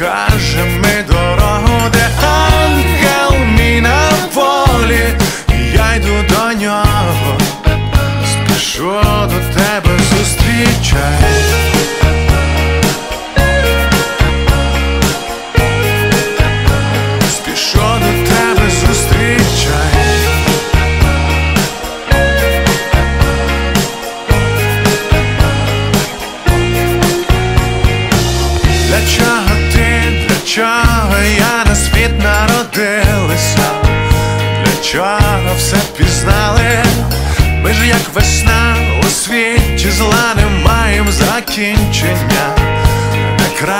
покаже ми дорогу, де ангел мій на волі, і я йду до нього, спішу до тебе зустрічай. Спішу до тебе зустрічай. Для чого ти, для чого я на світ народилася? Для чого все пізнали? Ми ж як весна у світі зла, не маєм закінчення.